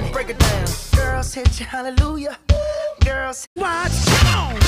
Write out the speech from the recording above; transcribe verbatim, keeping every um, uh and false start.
Break it down. Girls hit you, hallelujah. Girls, watch on.